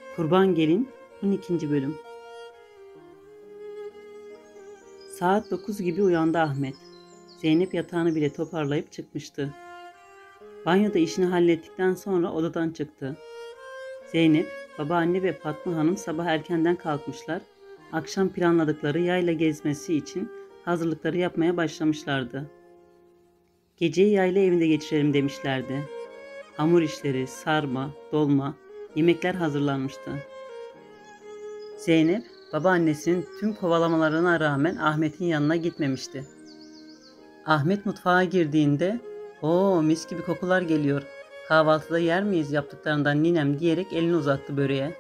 Kurban Gelin 12. Bölüm. Saat 9 gibi uyandı Ahmet. Zeynep yatağını bile toparlayıp çıkmıştı. Banyoda işini hallettikten sonra odadan çıktı. Zeynep, babaanne ve Fatma Hanım sabah erkenden kalkmışlar. Akşam planladıkları yayla gezmesi için hazırlıkları yapmaya başlamışlardı. Geceyi yayla evinde geçirelim demişlerdi. Hamur işleri, sarma, dolma, yemekler hazırlanmıştı. Zeynep, babaannesinin tüm kovalamalarına rağmen Ahmet'in yanına gitmemişti. Ahmet mutfağa girdiğinde, "Oo, mis gibi kokular geliyor. Kahvaltıda yer miyiz yaptıklarından ninem?" diyerek elini uzattı böreğe.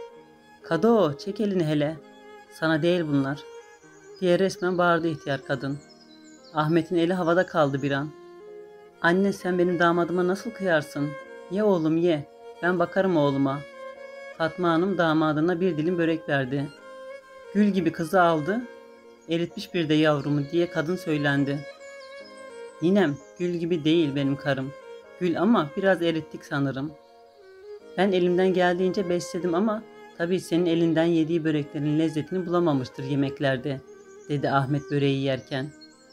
"Kado, çek elini hele. Sana değil bunlar," diye resmen bağırdı ihtiyar kadın. Ahmet'in eli havada kaldı bir an. "Anne, sen benim damadıma nasıl kıyarsın? Ye oğlum ye. Ben bakarım oğluma." Fatma Hanım damadına bir dilim börek verdi. "Gül gibi kızı aldı, eritmiş bir de yavrumu," diye kadın söylendi. "Ninem, gül gibi değil benim karım. Gül ama biraz erittik sanırım. Ben elimden geldiğince besledim ama tabii senin elinden yediği böreklerin lezzetini bulamamıştır yemeklerde," dedi Ahmet böreği yerken.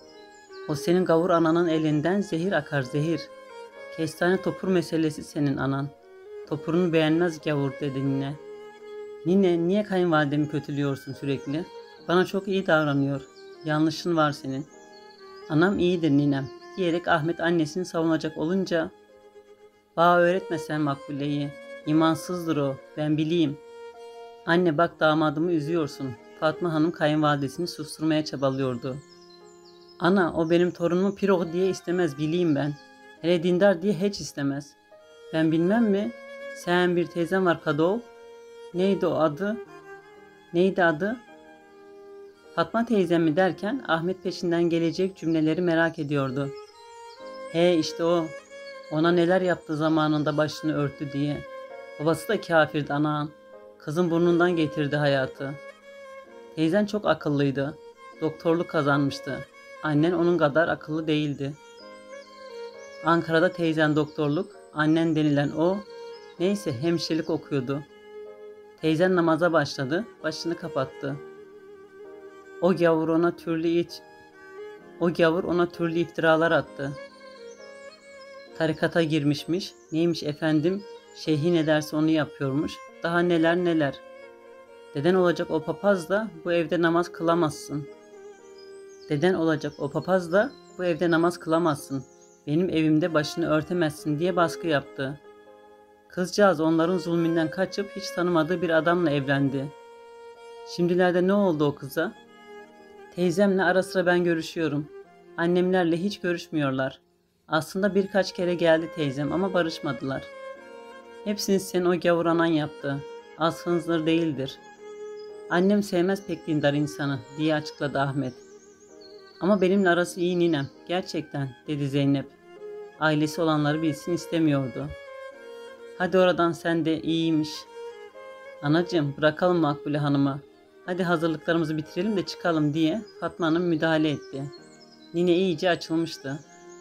"O senin gavur ananın elinden zehir akar zehir. Kestane topur meselesi senin anan. Topurunu beğenmez gavur," dedi nine. "Nine, niye kayınvalidemi kötülüyorsun sürekli? Bana çok iyi davranıyor. Yanlışın var senin." "Anam iyidir ninem," diyerek Ahmet annesini savunacak olunca, "Bana öğretme sen Makbule'yi. İmansızdır o, ben bileyim." "Anne bak, damadımı üzüyorsun." Fatma Hanım kayınvalidesini susturmaya çabalıyordu. "Ana, o benim torunumu pirog diye istemez, bileyim ben. Hele dindar diye hiç istemez. Ben bilmem mi? Sen bir teyzem var Kadol. Neydi o adı? Neydi adı?" Fatma teyzem mi derken Ahmet peşinden gelecek cümleleri merak ediyordu. "He işte o. Ona neler yaptı zamanında başını örttü diye. Babası da kafirdi anan. Kızın burnundan getirdi hayatı. Teyzen çok akıllıydı. Doktorluk kazanmıştı. Annen onun kadar akıllı değildi. Ankara'da teyzen doktorluk, annen denilen o, neyse hemşirelik okuyordu. Teyzen namaza başladı, başını kapattı. O gavur ona türlü iftiralar attı. Tarikata girmişmiş, neymiş efendim, şeyhi ne derse onu yapıyormuş, daha neler neler. Deden olacak o papaz da bu evde namaz kılamazsın. Deden olacak o papaz da bu evde namaz kılamazsın. Benim evimde başını örtemezsin diye baskı yaptı. Kızcağız onların zulmünden kaçıp hiç tanımadığı bir adamla evlendi. Şimdilerde ne oldu o kıza? Teyzemle ara sıra ben görüşüyorum. Annemlerle hiç görüşmüyorlar. Aslında birkaç kere geldi teyzem ama barışmadılar. Hepsini senin o gavur anan yaptı. Az hınzır değildir. Annem sevmez pek dindar insanı," diye açıkladı Ahmet. "Ama benimle arası iyi ninem, gerçekten," dedi Zeynep. Ailesi olanları bilsin istemiyordu. "Hadi oradan, sen de iyiymiş." "Anacığım, bırakalım Makbule Hanım'ı. Hadi hazırlıklarımızı bitirelim de çıkalım," diye Fatma Hanım müdahale etti. Nine iyice açılmıştı.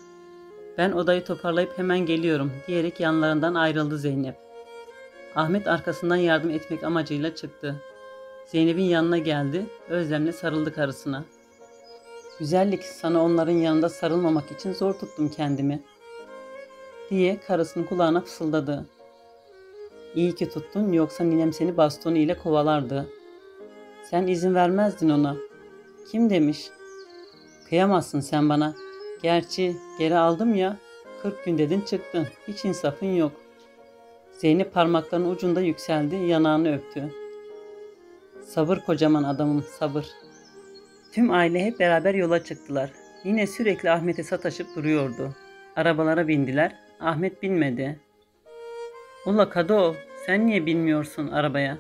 "Ben odayı toparlayıp hemen geliyorum," diyerek yanlarından ayrıldı Zeynep. Ahmet arkasından yardım etmek amacıyla çıktı. Zeynep'in yanına geldi, özlemle sarıldı karısına. "Güzellik, sana onların yanında sarılmamak için zor tuttum kendimi," diye karısının kulağına fısıldadı. "İyi ki tuttun, yoksa ninem seni bastonu ile kovalardı. Sen izin vermezdin ona." "Kim demiş?" "Kıyamazsın sen bana. Gerçi geri aldım ya, 40 gün dedin çıktın, hiç insafın yok." Zeynep parmaklarının ucunda yükseldi, yanağını öptü. "Sabır kocaman adamım, sabır." Tüm aile hep beraber yola çıktılar. Yine sürekli Ahmet'e sataşıp duruyordu. Arabalara bindiler, Ahmet binmedi. "Ula Kado, sen niye binmiyorsun arabaya?"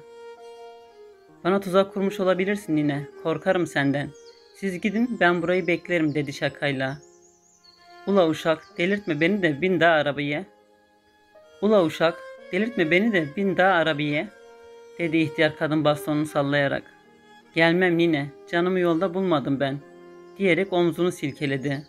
"Bana tuzak kurmuş olabilirsin yine, korkarım senden. Siz gidin, ben burayı beklerim," dedi şakayla. "Ula uşak, delirtme beni de bin daha arabaya." "Ula uşak, delirtme beni de bin daha arabaya," dedi ihtiyar kadın bastonunu sallayarak. "Gelmem nine, canımı yolda bulmadım ben," diyerek omzunu silkeledi.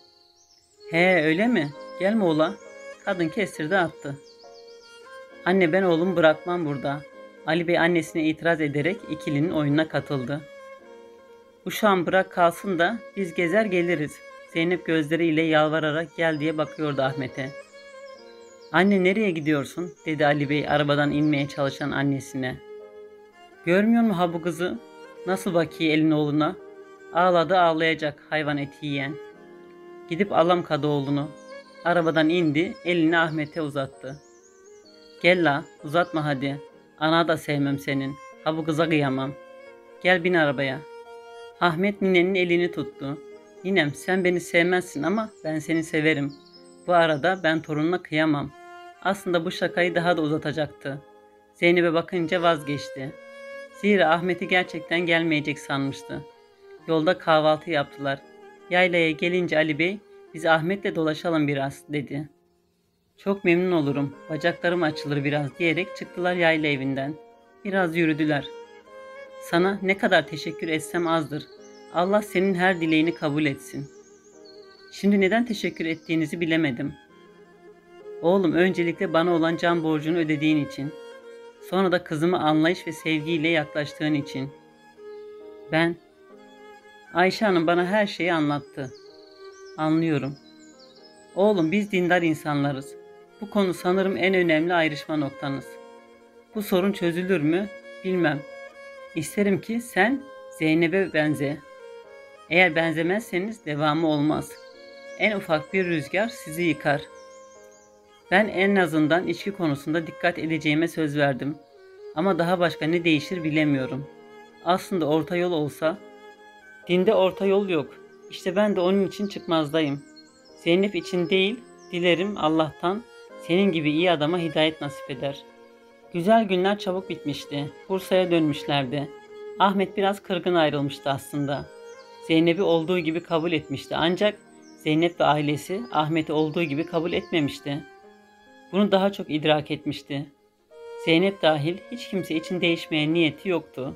"He öyle mi? Gelme ula." Kadın kestirdi attı. "Anne, ben oğlumu bırakmam burada. Ali Bey annesine itiraz ederek ikilinin oyununa katıldı. Uşağım bırak kalsın da biz gezer geliriz. Zeynep gözleriyle yalvararak gel diye bakıyordu Ahmet'e. Anne nereye gidiyorsun? Dedi Ali Bey arabadan inmeye çalışan annesine. Görmüyor mu ha bu kızı? Nasıl bakıyor elin oğluna? Ağladı ağlayacak hayvan eti yiyen. Gidip alam Kadıoğlu'nu. Arabadan indi, elini Ahmet'e uzattı. Gel la, uzatma hadi. Ana da sevmem senin. Ha bu kıza kıyamam. Gel bin arabaya. Ahmet ninenin elini tuttu. Ninem sen beni sevmezsin ama ben seni severim. Bu arada ben torununa kıyamam. Aslında bu şakayı daha da uzatacaktı. Zeynep'e bakınca vazgeçti. Zira Ahmet'i gerçekten gelmeyecek sanmıştı. Yolda kahvaltı yaptılar. Yaylaya gelince Ali Bey, biz Ahmet'le dolaşalım biraz dedi. Çok memnun olurum, bacaklarım açılır biraz diyerek çıktılar yayla evinden. Biraz yürüdüler. Sana ne kadar teşekkür etsem azdır. Allah senin her dileğini kabul etsin. Şimdi neden teşekkür ettiğinizi bilemedim. Oğlum öncelikle bana olan can borcunu ödediğin için. Sonra da kızımı anlayış ve sevgiyle yaklaştığın için. Ayşe Hanım bana her şeyi anlattı. Anlıyorum. Oğlum biz dindar insanlarız. Bu konu sanırım en önemli ayrışma noktanız. Bu sorun çözülür mü? Bilmem. İsterim ki sen Zeynep'e benze. Eğer benzemezseniz devamı olmaz. En ufak bir rüzgar sizi yıkar. Ben en azından içki konusunda dikkat edeceğime söz verdim. Ama daha başka ne değişir bilemiyorum. Aslında orta yol olsa, dinde orta yol yok. İşte ben de onun için çıkmazdayım. Zeynep için değil, dilerim Allah'tan senin gibi iyi adama hidayet nasip eder. Güzel günler çabuk bitmişti. Bursa'ya dönmüşlerdi. Ahmet biraz kırgın ayrılmıştı aslında. Zeynep'i olduğu gibi kabul etmişti ancak Zeynep ve ailesi Ahmet'i olduğu gibi kabul etmemişti. Bunu daha çok idrak etmişti. Zeynep dahil hiç kimse için değişmeye niyeti yoktu.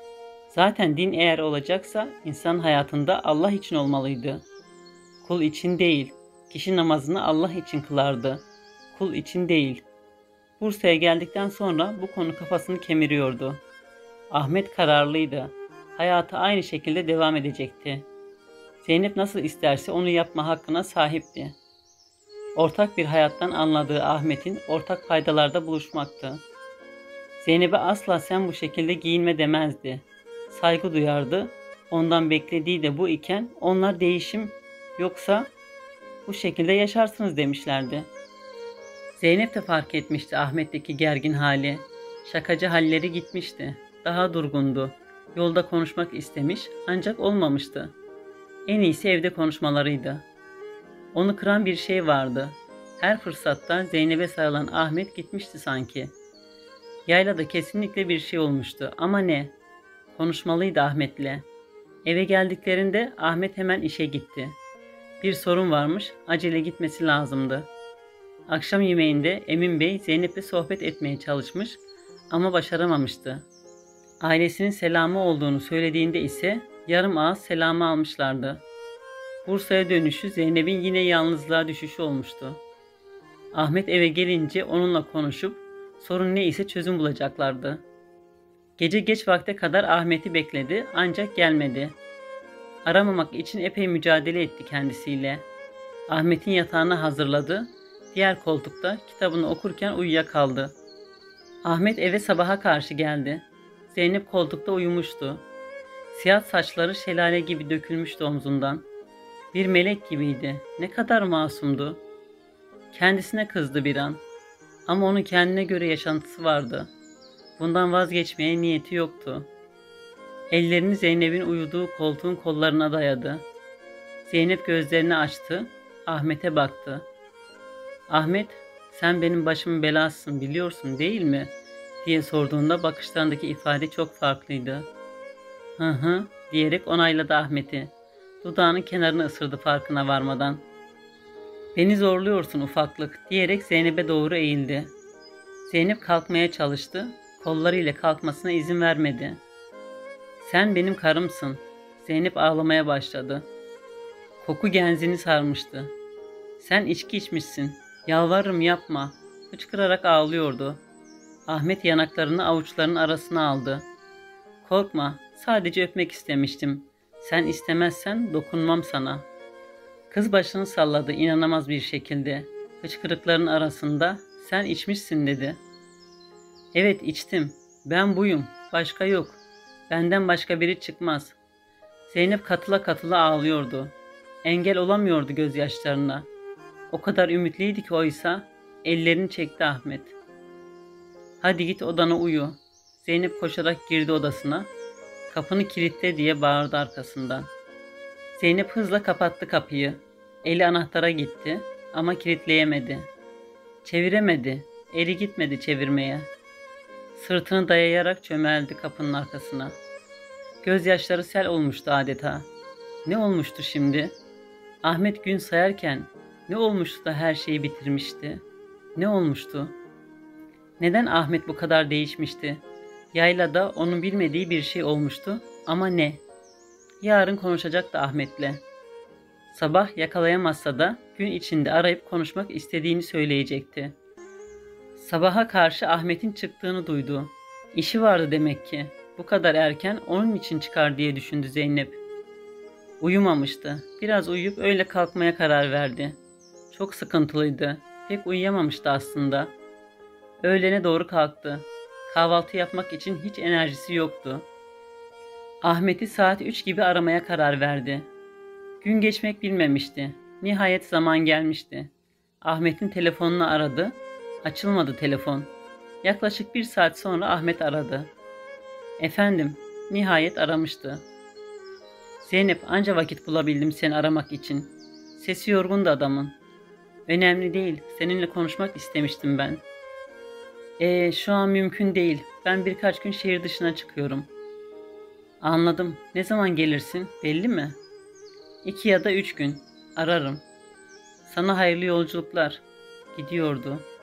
Zaten din eğer olacaksa insan hayatında Allah için olmalıydı. Kul için değil, kişi namazını Allah için kılardı. Kul için değil. Bursa'ya geldikten sonra bu konu kafasını kemiriyordu. Ahmet kararlıydı. Hayatı aynı şekilde devam edecekti. Zeynep nasıl isterse onu yapma hakkına sahipti. Ortak bir hayattan anladığı Ahmet'in ortak paydalarda buluşmaktı. Zeynep'e asla sen bu şekilde giyinme demezdi. Saygı duyardı. Ondan beklediği de bu iken onlar değişim yoksa bu şekilde yaşarsınız demişlerdi. Zeynep de fark etmişti Ahmet'teki gergin hali. Şakacı halleri gitmişti. Daha durgundu. Yolda konuşmak istemiş ancak olmamıştı. En iyisi evde konuşmalarıydı. Onu kıran bir şey vardı. Her fırsatta Zeynep'e sarılan Ahmet gitmişti sanki. Yaylada kesinlikle bir şey olmuştu ama ne? Konuşmalıydı Ahmet'le. Eve geldiklerinde Ahmet hemen işe gitti. Bir sorun varmış, acele gitmesi lazımdı. Akşam yemeğinde Emin Bey Zeynep'le sohbet etmeye çalışmış ama başaramamıştı. Ailesinin selamı olduğunu söylediğinde ise yarım ağız selamı almışlardı. Bursa'ya dönüşü Zeynep'in yine yalnızlığa düşüşü olmuştu. Ahmet eve gelince onunla konuşup sorun neyse çözüm bulacaklardı. Gece geç vakte kadar Ahmet'i bekledi ancak gelmedi. Aramamak için epey mücadele etti kendisiyle. Ahmet'in yatağını hazırladı. Diğer koltukta kitabını okurken uyuyakaldı. Ahmet eve sabaha karşı geldi. Zeynep koltukta uyumuştu. Siyah saçları şelale gibi dökülmüştü omzundan. Bir melek gibiydi. Ne kadar masumdu. Kendisine kızdı bir an. Ama onun kendine göre yaşantısı vardı. Bundan vazgeçmeye niyeti yoktu. Ellerini Zeynep'in uyuduğu koltuğun kollarına dayadı. Zeynep gözlerini açtı. Ahmet'e baktı. Ahmet, sen benim başımın belasısın biliyorsun değil mi? Diye sorduğunda bakışlarındaki ifade çok farklıydı. Hı hı diyerek onayladı Ahmet'i. Dudağının kenarını ısırdı farkına varmadan. Beni zorluyorsun ufaklık diyerek Zeynep'e doğru eğildi. Zeynep kalkmaya çalıştı. Kollarıyla kalkmasına izin vermedi. Sen benim karımsın. Zeynep ağlamaya başladı. Koku genzini sarmıştı. Sen içki içmişsin. Yalvarırım yapma. Hıçkırarak ağlıyordu. Ahmet yanaklarını avuçlarının arasına aldı. Korkma, sadece öpmek istemiştim. Sen istemezsen dokunmam sana. Kız başını salladı inanamaz bir şekilde. Hıçkırıkların arasında sen içmişsin dedi. Evet içtim. Ben buyum. Başka yok. Benden başka biri çıkmaz. Zeynep katıla katıla ağlıyordu. Engel olamıyordu gözyaşlarına. O kadar ümitliydi ki oysa ellerini çekti Ahmet. Hadi git odana uyu. Zeynep koşarak girdi odasına. Kapını kilitle diye bağırdı arkasından. Zeynep hızla kapattı kapıyı. Eli anahtara gitti ama kilitleyemedi. Çeviremedi. Eli gitmedi çevirmeye. Sırtını dayayarak çömeldi kapının arkasına. Gözyaşları sel olmuştu adeta. Ne olmuştu şimdi? Ahmet gün sayarken ne olmuştu da her şeyi bitirmişti? Ne olmuştu? Neden Ahmet bu kadar değişmişti? Yaylada onun bilmediği bir şey olmuştu ama ne? Yarın konuşacaktı Ahmet'le. Sabah yakalayamazsa da gün içinde arayıp konuşmak istediğini söyleyecekti. Sabaha karşı Ahmet'in çıktığını duydu. İşi vardı demek ki. Bu kadar erken onun için çıkar diye düşündü Zeynep. Uyumamıştı. Biraz uyuyup öyle kalkmaya karar verdi. Çok sıkıntılıydı. Pek uyuyamamıştı aslında. Öğlene doğru kalktı. Kahvaltı yapmak için hiç enerjisi yoktu. Ahmet'i saat 3 gibi aramaya karar verdi. Gün geçmek bilmemişti. Nihayet zaman gelmişti. Ahmet'in telefonunu aradı. Açılmadı telefon. Yaklaşık 1 saat sonra Ahmet aradı. Efendim, nihayet aramıştı. Zeynep, anca vakit bulabildim seni aramak için. Sesi yorgundu adamın. Önemli değil, seninle konuşmak istemiştim ben. Şu an mümkün değil. Ben birkaç gün şehir dışına çıkıyorum. Anladım. Ne zaman gelirsin? Belli mi? 2 ya da 3 gün. Ararım. Sana hayırlı yolculuklar. Gidiyordu.